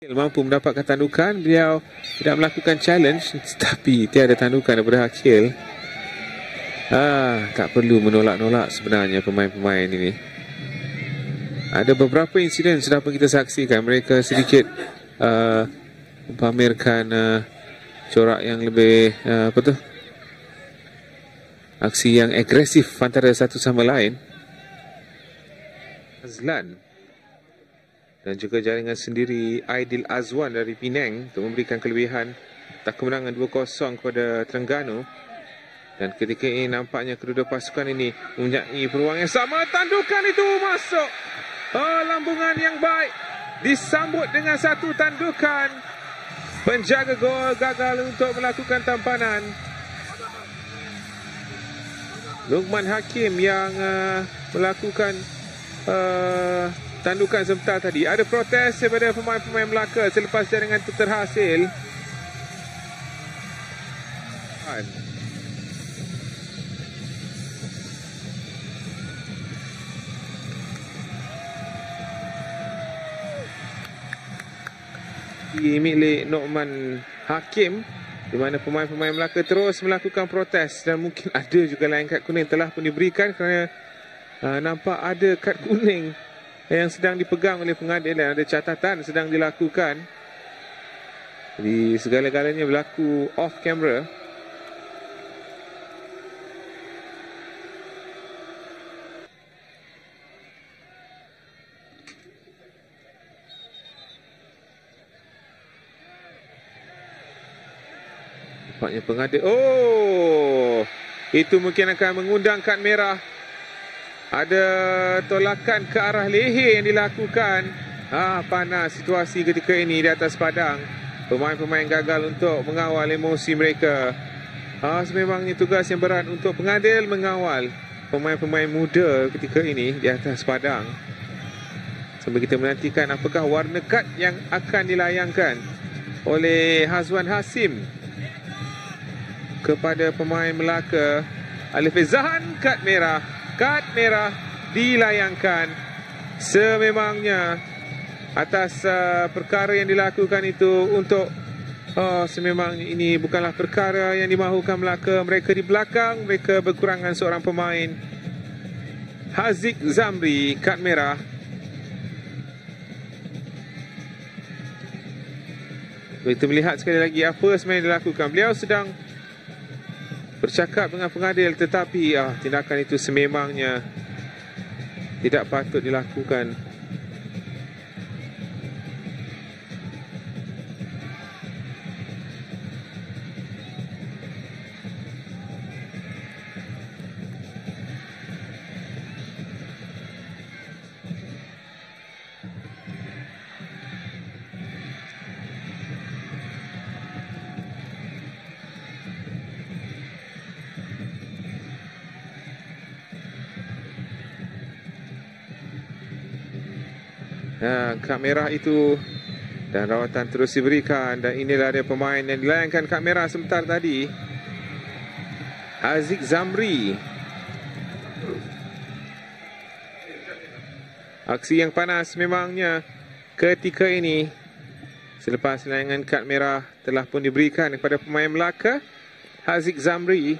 mampu mendapatkan tandukan. Beliau tidak melakukan challenge, tetapi tiada tandukan daripada Hakil. Tak perlu menolak-nolak sebenarnya pemain-pemain ini. Ada beberapa insiden sudah pun kita saksikan. Mereka sedikit pamerkan corak yang lebih aksi yang agresif antara satu sama lain. Azlan dan juga jaringan sendiri Aidil Azwan dari Penang untuk memberikan kelebihan tak kemenangan 2-0 kepada Terengganu. Dan ketika ini nampaknya kedua pasukan ini mempunyai peluang yang sama. Tandukan itu masuk. Lambungan yang baik disambut dengan satu tandukan. Penjaga gol gagal untuk melakukan tampanan. Luqman Hakim yang melakukan tandukan sebentar tadi. Ada protes daripada pemain-pemain Melaka selepas jaringan itu terhasil. Milik Luqman Hakim, di mana pemain-pemain Melaka terus melakukan protes dan mungkin ada juga lain kad kuning telah pun diberikan kerana nampak ada kad kuning yang sedang dipegang oleh pengadilan. Ada catatan sedang dilakukan. Jadi segala-galanya berlaku off camera. Nampaknya pengadil. Itu mungkin akan mengundang kad merah. Ada tolakan ke arah leher yang dilakukan. Panas situasi ketika ini di atas padang. Pemain-pemain gagal untuk mengawal emosi mereka. Sememangnya tugas yang berat untuk pengadil mengawal pemain-pemain muda ketika ini di atas padang. Sambil kita menantikan apakah warna kad yang akan dilayangkan oleh Hazwan Hasim kepada pemain Melaka. Alif Zahan, kad merah. Kad merah dilayangkan. Sememangnya atas perkara yang dilakukan itu untuk sememangnya ini bukanlah perkara yang dimahukan Melaka. Mereka di belakang, mereka berkurangan seorang pemain. Haziq Zamri, kad merah. Kita melihat sekali lagi apa sebenarnya dilakukan. Beliau sedang bercakap dengan pengadil, tetapi tindakan itu sememangnya tidak patut dilakukan. Kad merah itu dan rawatan terus diberikan. Dan inilah dia pemain yang dilayangkan kad merah sebentar tadi, Haziq Zamri. Aksi yang panas memangnya ketika ini selepas layangan kad merah telah pun diberikan kepada pemain Melaka, Haziq Zamri.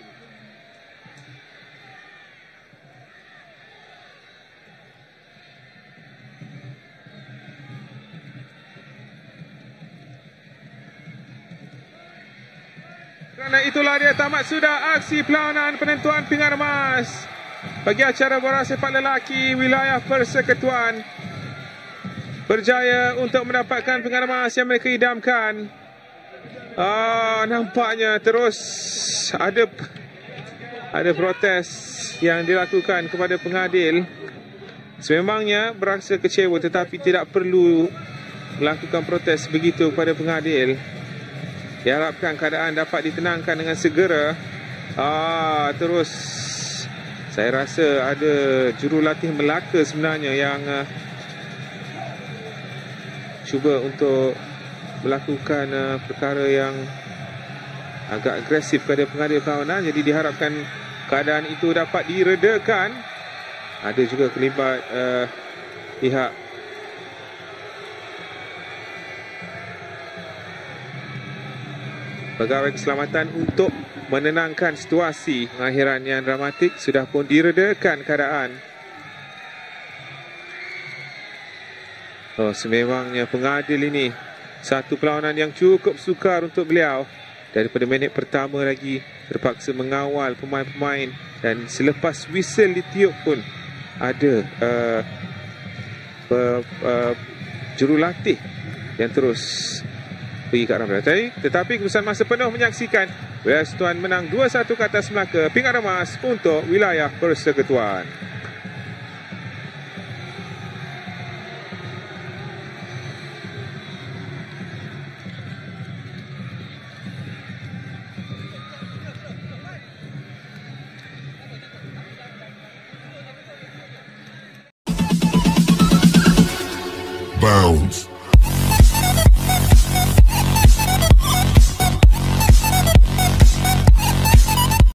Kerana itulah dia tamat sudah aksi perlawanan penentuan pinggan emas bagi acara bola sepak lelaki wilayah Persekutuan. Berjaya untuk mendapatkan pinggan emas yang mereka idamkan. Nampaknya terus ada protes yang dilakukan kepada pengadil. Sememangnya berasa kecewa, tetapi tidak perlu melakukan protes begitu kepada pengadil. Diharapkan keadaan dapat ditenangkan dengan segera. Terus saya rasa ada jurulatih Melaka sebenarnya yang cuba untuk melakukan perkara yang agak agresif kepada pengadil perlawanan. Jadi diharapkan keadaan itu dapat diredakan. Ada juga terlibat pihak pegawai keselamatan untuk menenangkan situasi pengakhiran yang dramatik. Sudah pun diredakan keadaan. Sememangnya pengadil ini satu perlawanan yang cukup sukar untuk beliau. Daripada minit pertama lagi terpaksa mengawal pemain-pemain, dan selepas whistle ditiup pun ada jurulatih yang terus pergi ke arah belakang. Tetapi keputusan masa penuh menyaksikan West Tuan menang 2-1 ke atas Melaka. Pingat emas untuk wilayah Persekutuan. Bounce.